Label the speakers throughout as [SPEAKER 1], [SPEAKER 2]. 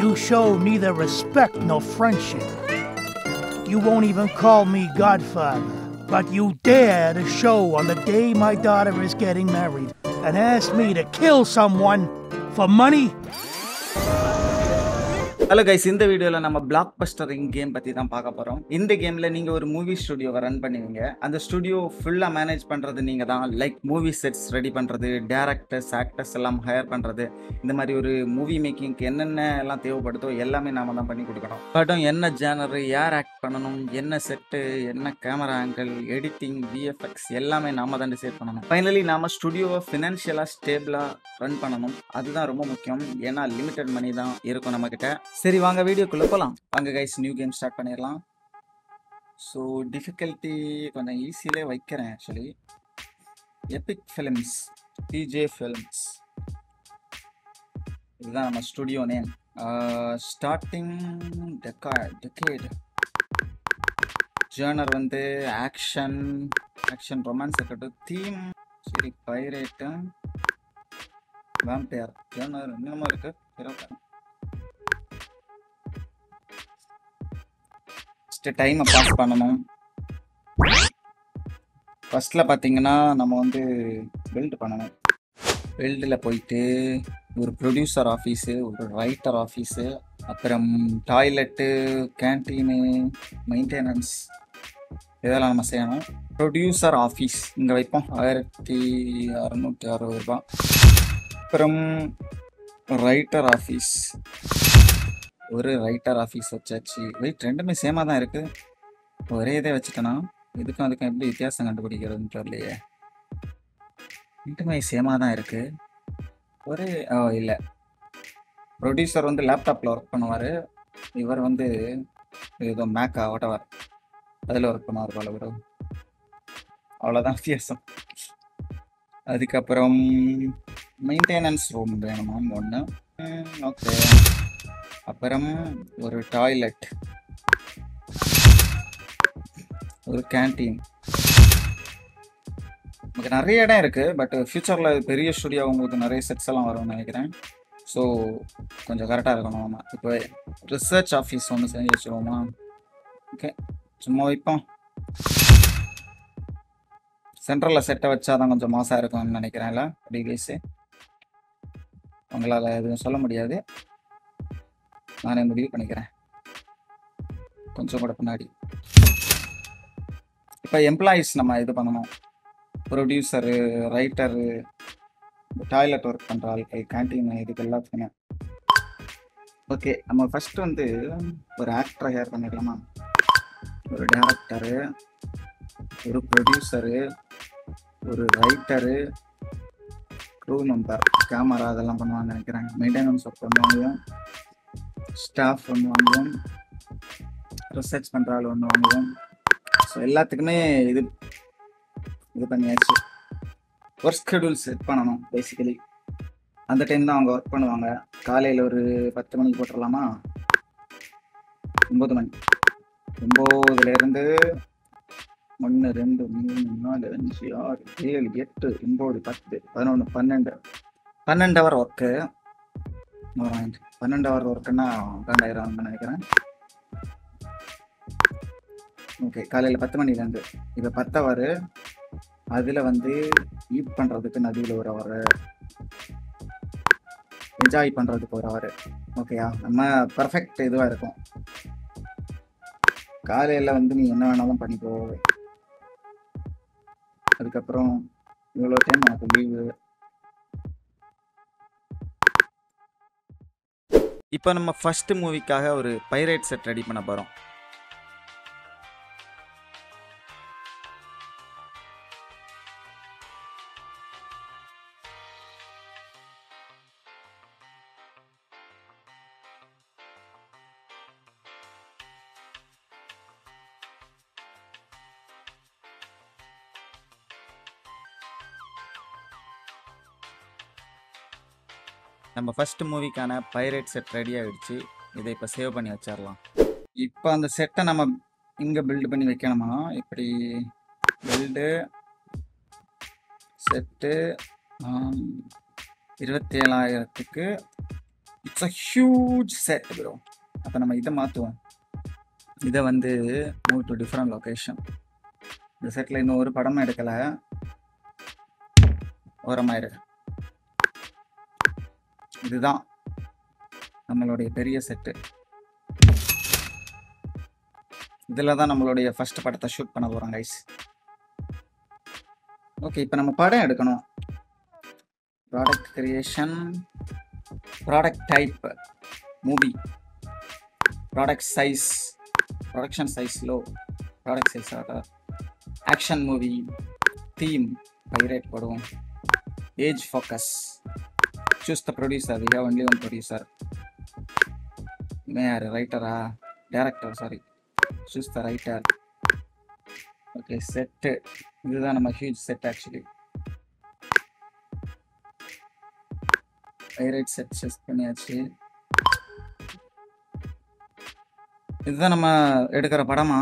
[SPEAKER 1] You show neither respect nor friendship. You won't even call me godfather, but you dare to show on the day my daughter is getting married and ask me to kill someone for money?
[SPEAKER 2] Hello guys, இந்த வீடியோவில் நம்ம black Bastar game பற்றி தான் பார்க்க போகிறோம். இந்த கேமில் நீங்கள் ஒரு மூவி ஸ்டுடியோவை ரன் பண்ணுவீங்க. அந்த ஸ்டுடியோ ஃபுல்லாக மேனேஜ் பண்ணுறது நீங்கள் தான். லைக் மூவி செட்ஸ் ரெடி பண்ணுறது, டேரக்டர்ஸ், ஆக்டர்ஸ் எல்லாம் ஹையர் பண்ணுறது, இந்த மாதிரி ஒரு மூவி மேக்கிங்க்கு என்னென்ன எல்லாம் தேவைப்படுதோ எல்லாமே நாம தான் பண்ணி கொடுக்கணும். படம் என்ன ஜேனரு, யார் ஆக்ட் பண்ணணும், என்ன செட்டு, என்ன கேமரா ஆங்கிள், எடிட்டிங், விஎஃப்எக்ஸ் எல்லாமே நாம தான் டிசைட் பண்ணணும். ஃபைனலி நாம ஸ்டுடியோவை ஃபினான்ஷியலாக ஸ்டேபிளாக ரன் பண்ணணும். அதுதான் ரொம்ப முக்கியம். ஏன்னா லிமிட்டட் மணி தான் இருக்கும் நம்மக்கிட்ட. சரி, வாங்க வீடியோக்குள்ளே போகலாம். வாங்க கைஸ், நியூ கேம் ஸ்டார்ட் பண்ணிடலாம். ஸோ டிஃபிகல்ட்டி கொஞ்சம் ஈஸியிலே வைக்கிறேன். Actually epic films, PJ films, இதுதான் நம்ம studio name. Starting decade, genre வந்து ஆக்ஷன், ரொமான்ஸ் இருக்கட்டும். தீம் சரி, பைரேட்டு, வேம்பயர். ஜேர்னர் என்னமோ இருக்கு. டைமை பாஸ் பண்ணணும். ஃபர்ஸ்ட்ல பார்த்தீங்கன்னா நம்ம வந்து பில்ட் பண்ணணும். பில்டில் போயிட்டு ஒரு ப்ரொடியூசர் ஆஃபீஸு, ஒரு ரைட்டர் ஆஃபீஸு, அப்புறம் டாய்லெட்டு, கேன்டீனு, மெயின்டெனன்ஸ், இதெல்லாம் நம்ம செய்யணும். ப்ரொடியூசர் ஆஃபீஸ் இங்கே வைப்போம், 1660 ரூபா. அப்புறம் ரைட்டர் ஆஃபீஸ், ஒரு ரைட்டர் ஆஃபீஸ் வச்சாச்சு. வெயிட், ரெண்டுமே சேமாக தான் இருக்குது. ஒரே இதே வச்சுட்டேன்னா இதுக்கும் அதுக்கும் எப்படி வித்தியாசம் கண்டுபிடிக்கிறதுன்னு தெரியலையே. ரெண்டுமே சேமாக தான் இருக்குது. ஒரே இல்லை, ப்ரொடியூசர் வந்து லேப்டாப்பில் ஒர்க் பண்ணுவார், இவர் வந்து ஏதோ மேக்கா வாட்டவர் அதில் ஒர்க் பண்ணுவார் போல வரும். அவ்வளோதான் வித்தியாசம். அதுக்கப்புறம் மெயின்டெனன்ஸ் ரூம் வேணுமா ஒன்று. ஓகே. அப்புறம் ஒரு டாய்லெட், ஒரு கேன்டீன். உங்களுக்கு நிறைய இடம் இருக்குது. பட் ஃப்யூச்சரில் பெரிய ஸ்டுடியோ உங்களுக்கு நிறைய செட்ஸ் எல்லாம் வரும்னு நினைக்கிறேன். ஸோ கொஞ்சம் கரெக்டாக இருக்கணும். நம்ம இப்போ ரிசர்ச் ஆஃபீஸ் ஒன்று செஞ்சு வச்சுருவோமா? ஓகே, சும்மா வைப்போம். சென்ட்ரலில் செட்டை வச்சா தான் கொஞ்சம் மாசாக இருக்கும்னு நினைக்கிறேன்ல. டிவைஸு உங்களால் எதுவும் சொல்ல முடியாது, நானே முடிவு பண்ணிக்கிறேன். கொஞ்சம் கூட பின்னாடி. இப்போ எம்ப்ளாயீஸ் நம்ம இது பண்ணணும். ப்ரொடியூசரு, ரைட்டரு, டாய்லெட் ஒர்க் பண்ணுற ஆட்கள், கேன்டீன், இதுக்கு எல்லாத்துக்குமே. ஓகே, நம்ம ஃபஸ்ட்டு வந்து ஒரு ஆக்டரை ஹையர் பண்ணிடலாமா? ஒரு டேரக்டரு, ஒரு ப்ரொடியூசரு, ஒரு ரைட்டரு, க்ரூ மெம்பர், கேமரா அதெல்லாம் பண்ணுவான்னு நினைக்கிறேன். மெயின்டெனன்ஸ் ஒர்க் பண்ணுவாங்க, ஸ்டாஃப் ஒன்று வாங்குவோம், ரிசர்ச் பண்ணுற ஆள் ஒன்று வாங்குவோம். ஸோ எல்லாத்துக்குமே இது பண்ணியாச்சு. ஒர்க் ஷெடியூல் செட் பண்ணணும். பேசிக்கலி அந்த டைம் தான் அவங்க ஒர்க் பண்ணுவாங்க. காலையில் ஒரு 10 மணிக்கு போட்டுடலாமா? 9 மணி. 9லேருந்து 1, 2, 3, 4, 5, 6, 7, 8, 9, 10, 11, 12 ஹவர் ஒர்க்கு. 12 ஹவர் ஒர்க்குன்னா 2000 நினைக்கிறேன். ஓகே, காலையில் 10 மணிலேருந்து இப்போ 10 ஹவர். அதில் வந்து ஈட் பண்ணுறதுக்கு நடுவில் ஒரு ஹவர், என்ஜாய் பண்ணுறதுக்கு ஒரு ஹவர். ஓகேயா, நம்ம பர்ஃபெக்ட் இதுவாக இருக்கும். காலையில் வந்து நீ என்ன வேணாலும் பண்ணிக்கோ. அதுக்கப்புறம் இவ்வளோ டைம் எனக்கு லீவு. இப்போ நம்ம ஃபர்ஸ்ட் மூவிக்காக ஒரு பைரேட் செட் ரெடி பண்ண போகிறோம். நம்ம ஃபர்ஸ்ட் மூவிக்கான பைரேட் செட் ரெடி ஆகிடுச்சு. இதை இப்போ சேவ் பண்ணி வச்சிடலாம். இப்போ அந்த செட்டை நம்ம இங்கே பில்டு பண்ணி வைக்கணுமா? இப்படி பில்டு செட்டு 27,000க்கு it's a huge set bro. அப்போ நம்ம இதை மாற்றுவோம். இதை வந்து மூவ் டு டிஃப்ரெண்ட் லொக்கேஷன். இந்த செட்டில் இன்னும் ஒரு படமும் எடுக்கலை. ஓரமாயிரு. இதுதான் நம்மளுடைய பெரிய செட்டு. இதில் தான் நம்மளுடைய ஃபர்ஸ்ட் படத்தை ஷூட் பண்ண போகிறோம் கைஸ். ஓகே, இப்போ நம்ம படம் எடுக்கணும். Product creation, product type movie, product size, production size low, product size action movie, theme pirate போடுவோம். Age focus, choose the producer. We have only one producer. யார் ரைட்டரா? Director, sorry. Choose the writer. Okay, set. இதுதான் நம்ம huge set actually. Pirate set choose பண்ணியாச்சு. இதுதான் நம்ம எடுக்கிற படமா?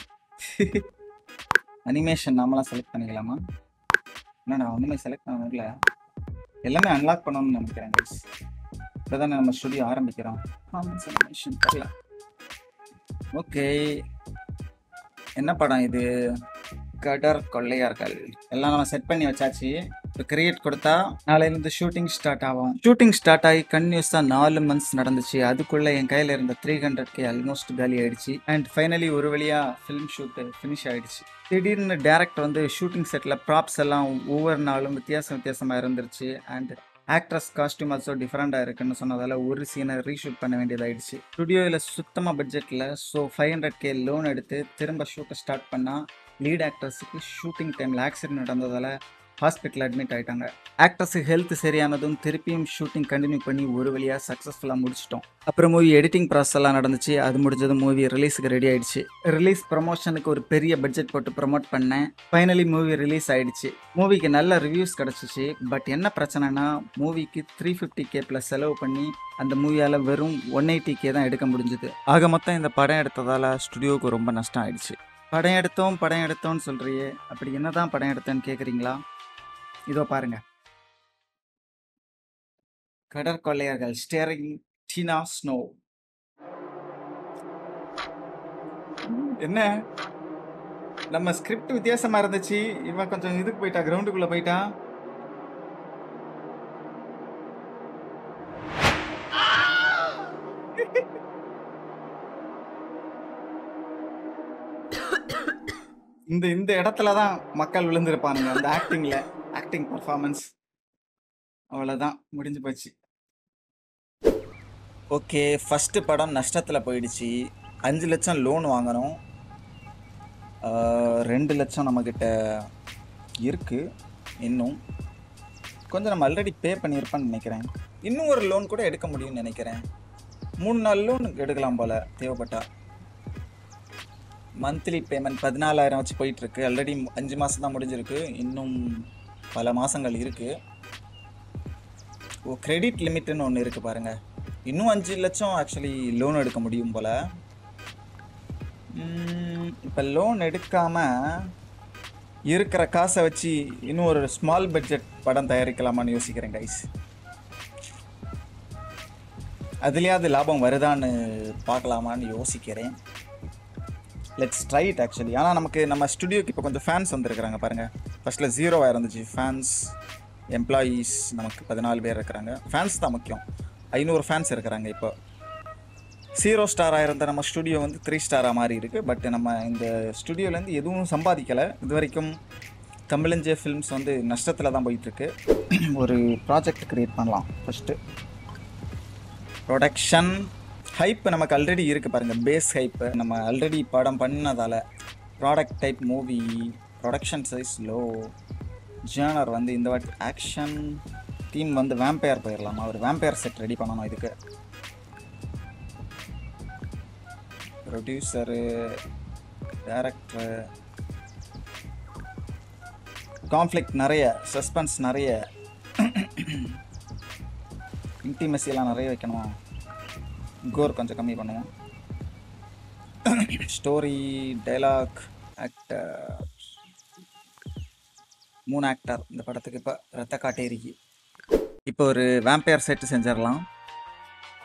[SPEAKER 2] அனிமேஷன் நாமளாம் செலக்ட் பண்ணிக்கலாமா? என்ன நான் ஒன்றுமே செலக்ட் பண்ண முடியல. எல்லாமே அன்லாக் பண்ணணும்னு நினைக்கிறேன் கைஸ். இப்போ தானே நம்ம ஸ்டுடியோ ஆரம்பிக்கிறோம். அனிமேஷன் தெரியல. ஓகே, என்ன படம் இது? கடற் கொள்ளையர்கள். எல்லாம் நம்ம செட் பண்ணி வச்சாச்சு. இப்போ கிரியேட் கொடுத்தா நாளையிலேருந்து ஷூட்டிங் ஸ்டார்ட் ஆகும். ஷூட்டிங் ஸ்டார்ட் ஆகி கன்யூஸாக 4 மந்த்ஸ் நடந்துச்சு. அதுக்குள்ளே என் கையில் இருந்த 300K ஆல்மோஸ்ட் காலி ஆயிடுச்சு. அண்ட் ஃபைனலி ஒரு வழியாக ஃபிலிம் ஷூட்டு ஃபினிஷ் ஆயிடுச்சு. திடீர்னு டேரக்டர் வந்து ஷூட்டிங் செட்டில் ப்ராப்ஸ் எல்லாம் ஒவ்வொரு நாளும் வித்தியாசமாக இருந்துருச்சு. அண்ட் ஆக்ட்ரஸ் காஸ்டியூம் ஆல்சோ டிஃப்ரெண்டாக இருக்குன்னு சொன்னதால் ஒரு சீனை ரீஷூட் பண்ண வேண்டியதாகிடுச்சு. ஸ்டுடியோவில் சுத்தமாக பட்ஜெட்டில். ஸோ 500K லோன் எடுத்து திரும்ப ஷூட்டை ஸ்டார்ட் பண்ணால் லீட் ஆக்ட்ரஸுக்கு ஷூட்டிங் டைமில் ஆக்சிடென்ட் நடந்ததால் ஹாஸ்பிட்டல் அட்மிட் ஆகிட்டாங்க. ஆக்ட்ரஸுக்கு ஹெல்த் சரியானதும் திருப்பியும் ஷூட்டிங் கண்டினியூ பண்ணி ஒரு வழியாக சக்ஸஸ்ஃபுல்லாக முடிச்சிட்டோம். அப்புறம் மூவி எடிட்டிங் ப்ராசஸ் எல்லாம் நடந்துச்சு. அது முடிஞ்சதும் மூவி ரிலீஸுக்கு ரெடி ஆயிடுச்சு. ரிலீஸ் ப்ரமோஷனுக்கு ஒரு பெரிய பட்ஜெட் போட்டு ப்ரமோட் பண்ணேன். ஃபைனலி மூவி ரிலீஸ் ஆயிடுச்சு. மூவிக்கு நல்ல ரிவ்யூஸ் கிடச்சிச்சு. பட் என்ன பிரச்சனைனா மூவிக்கு 350K ப்ளஸ் செலவு பண்ணி அந்த மூவியால் வெறும் 180K தான் எடுக்க முடிஞ்சுது. ஆக மொத்தம் இந்த படம் எடுத்ததால் ஸ்டுடியோவுக்கு ரொம்ப நஷ்டம் ஆயிடுச்சு. படம் எடுத்தோம்னு சொல்றியே, அப்படி என்னதான் படம் எடுத்தேன்னு கேட்குறீங்களா? இதோ பாருங்க. கடற்கொள்ளையர்கள் ஸ்டேரிங் டீனா ஸ்னோ. என்ன நம்ம ஸ்கிரிப்ட் வித்தியாசமா இருந்துச்சு. இவன் கொஞ்சம் இதுக்கு போயிட்டா, கிரவுண்டுக்குள்ள போயிட்டா. இந்த இடத்துல தான் மக்கள் விழுந்திருப்பானுங்க. அந்த ஆக்டிங் பர்ஃபார்மன்ஸ் அவ்வளோதான், முடிஞ்சு போச்சு. ஓகே, ஃபஸ்ட்டு படம் நஷ்டத்தில் போயிடுச்சு. 5 லட்சம் லோன் வாங்கணும். 2 லட்சம் நம்மக்கிட்ட இருக்குது. இன்னும் கொஞ்சம் நம்ம ஆல்ரெடி பே பண்ணியிருப்பேன்னு நினைக்கிறேன். இன்னும் ஒரு லோன் கூட எடுக்க முடியும்னு நினைக்கிறேன். 3-4 லோன் எடுக்கலாம் போல் தேவைப்பட்டா. மந்த்லி பேமெண்ட் 14,000 வச்சு போயிட்டுருக்கு. ஆல்ரெடி 5 மாதம் தான் முடிஞ்சிருக்கு. இன்னும் பல மாதங்கள் இருக்குது. கிரெடிட் லிமிட்டுன்னு ஒன்று இருக்குது பாருங்கள். இன்னும் 5 லட்சம் ஆக்சுவலி லோன் எடுக்க முடியும் போல். இப்போ லோன் எடுக்காமல் இருக்கிற காசை வச்சு இன்னும் ஒரு ஸ்மால் பட்ஜெட் படம் தயாரிக்கலாமான்னு யோசிக்கிறேன் கைஸ். அதுலேயாவது லாபம் வருதான்னு பார்க்கலாமான்னு யோசிக்கிறேன். Let's try it actually. ஆனால் நம்ம ஸ்டுடியோக்கு இப்போ கொஞ்சம் ஃபேன்ஸ் வந்துருக்குறாங்க பாருங்கள். ஃபஸ்ட்டில் 0 இருந்துச்சு ஃபேன்ஸ். எம்ப்ளாயீஸ் நமக்கு 14 பேர் இருக்கிறாங்க. ஃபேன்ஸ் தான் முக்கியம். 500 ஃபேன்ஸ் இருக்கிறாங்க. இப்போ 0 ஸ்டாராக இருந்த நம்ம ஸ்டுடியோ வந்து 3 ஸ்டாராக மாறி இருக்குது. பட் நம்ம இந்த ஸ்டுடியோலேருந்து எதுவும் சம்பாதிக்கலை இது வரைக்கும். தமிழஞ்சே ஃபிலிம்ஸ் வந்து நஷ்டத்தில் தான் போயிட்டுருக்கு. ஒரு ப்ராஜெக்ட் க்ரியேட் பண்ணலாம். ஃபஸ்ட்டு ப்ரொடக்ஷன் ஹைப் நமக்கு ஆல்ரெடி இருக்குது பாருங்கள். பேஸ் ஹைப்பு நம்ம ஆல்ரெடி படம் பண்ணதால். Product type movie, production size low, genre வந்து இந்த வாட்டி ஆக்ஷன், தீம் வந்து வேம்பயர் போயிடலாமா? ஒரு வேம்பயர் செட் ரெடி பண்ணணும். இதுக்கு ப்ரொடியூசரு, டைரக்டரு, கான்ஃப்ளிக்ட் நிறைய, சஸ்பென்ஸ் நிறைய, இன்டிமெசியெல்லாம் நிறைய வைக்கணும். கோர் கொஞ்சம் கம்மி பண்ணுவோம். ஸ்டோரி, டைலாக், ஆக்டர், 3 ஆக்டர் இந்த படத்துக்கு. இப்போ ரத்த காட்டேரிக்கு இப்போ ஒரு வேம்பயர் செட்டு செஞ்சிடலாம்.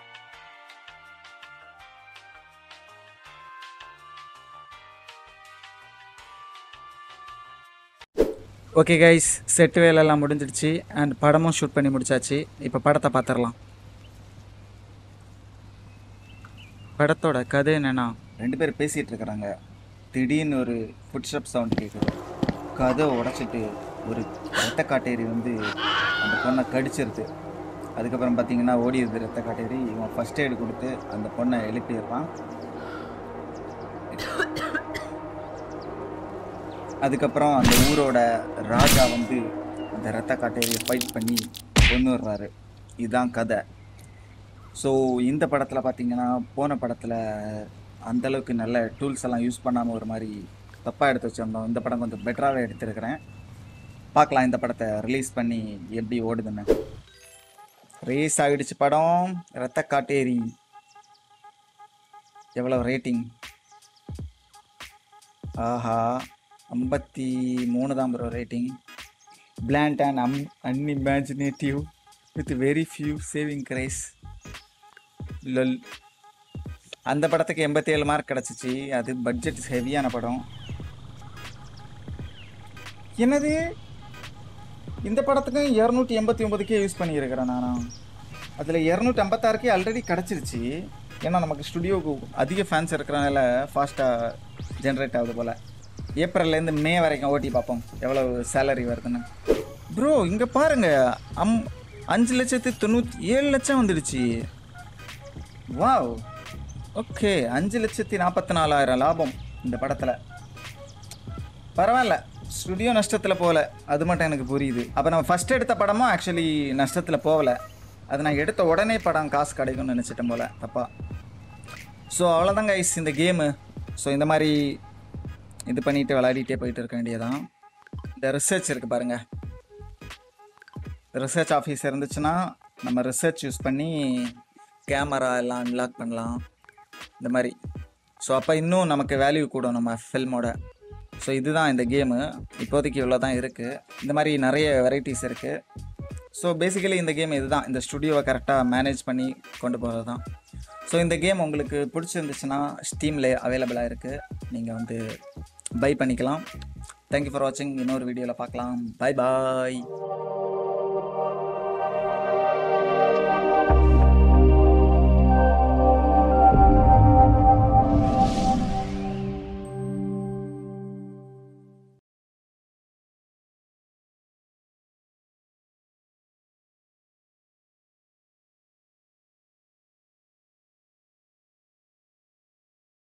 [SPEAKER 2] ஓகே கைஸ், செட்டு வேலையெல்லாம் முடிஞ்சிடுச்சு அண்ட் படமும் ஷூட் பண்ணி முடிச்சாச்சு. இப்போ படத்தை பார்த்துடலாம். படத்தோட கதை என்னென்னா, 2 பேர் பேசிகிட்டு இருக்கிறாங்க. திடீர்னு ஒரு ஃபுட் ஸ்டெப் சவுண்ட் கேட்குது. கதை உடச்சிட்டு ஒரு ரத்த காட்டேரி வந்து அந்த பொண்ணை கடிச்சிருது. அதுக்கப்புறம் பார்த்தீங்கன்னா ஓடிடுது ரத்த காட்டேரி. இவன் ஃபஸ்ட் எய்டு கொடுத்து அந்த பொண்ணை எழுப்பிடுறான். அதுக்கப்புறம் அந்த ஊரோட ராஜா வந்து அந்த ரத்த காட்டேரியை ஃபைட் பண்ணி கொண்டு வர்றாரு. இதுதான் கதை. ஸோ இந்த படத்தில் பார்த்தீங்கன்னா போன படத்தில் அந்தளவுக்கு நல்ல டூல்ஸ் எல்லாம் யூஸ் பண்ணாமல் ஒரு மாதிரி தப்பாக எடுத்து வச்சுருந்தோம். இந்த படம் கொஞ்சம் பெட்டராகவே எடுத்துருக்கிறேன். பார்க்கலாம் இந்த படத்தை ரிலீஸ் பண்ணி எப்படி ஓடுதுன்னு. ரிலீஸ் ஆகிடுச்சு படம் ரத்த காட்டேரி. எவ்வளோ ரேட்டிங்? ஆஹா, 53 தான் bro rating. Bland and unimaginative with very few saving graces. Lol. அந்த படத்துக்கு 87 மார்க் கிடச்சிச்சு. அது பட்ஜெட் ஹெவியான படம். என்னது, இந்த படத்துக்கும் 289 யூஸ் பண்ணியிருக்கிறேன் நான். அதில் 256 ஆல்ரெடி கிடச்சிருச்சு. ஏன்னா நமக்கு ஸ்டுடியோவுக்கு அதிக ஃபேன்ஸ் இருக்கிறனால ஃபாஸ்ட்டாக ஜென்ரேட் ஆகுது போல். ஏப்ரல்லேருந்து மே வரைக்கும் ஓட்டி பார்ப்போம் எவ்வளோ சேலரி வருதுன்னு. ப்ரோ இங்கே பாருங்கள், 5,97,00,000 வந்துடுச்சு. Wow, okay. 5,44,000 லாபம் இந்த படத்தில். பரவாயில்ல, ஸ்டுடியோ நஷ்டத்தில் போகல, அது மட்டும் எனக்கு புரியுது. அப்போ நம்ம ஃபஸ்ட் எடுத்த படமும் ஆக்சுவலி நஷ்டத்தில் போகலை. அது நான் எடுத்த உடனே படம் காசு கிடைக்கும்னு நினச்சிட்டேன் போல், தப்பா. ஸோ அவ்வளோதாங்க ஐஸ் இந்த கேமு. ஸோ இந்த மாதிரி இது பண்ணிவிட்டு விளையாடிட்டே போயிட்டு இருக்க வேண்டியதான். இந்த ரிசர்ச் இருக்குது பாருங்கள், ரிசர்ச் ஆஃபீஸ் இருந்துச்சுன்னா நம்ம ரிசர்ச் யூஸ் பண்ணி கேமரா எல்லாம் அன்லாக் பண்ணலாம் இந்த மாதிரி. ஸோ அப்போ இன்னும் நமக்கு வேல்யூ கூடும் நம்ம ஃபில்மோட. ஸோ இதுதான் இந்த கேமு. இப்போதைக்கு இவ்வளோ தான் இருக்குது. இந்த மாதிரி நிறைய வெரைட்டிஸ் இருக்குது. ஸோ பேசிக்கலி இந்த கேம் இதுதான், இந்த ஸ்டுடியோவை கரெக்டாக மேனேஜ் பண்ணி கொண்டு போகிறது தான். ஸோ இந்த கேம் உங்களுக்கு பிடிச்சிருந்துச்சுன்னா ஸ்டீமில் அவைலபிளாக இருக்குது, நீங்கள் வந்து பை பண்ணிக்கலாம். தேங்க்யூ ஃபார் வாட்சிங். இன்னொரு வீடியோவில் பார்க்கலாம். பாய் பாய்.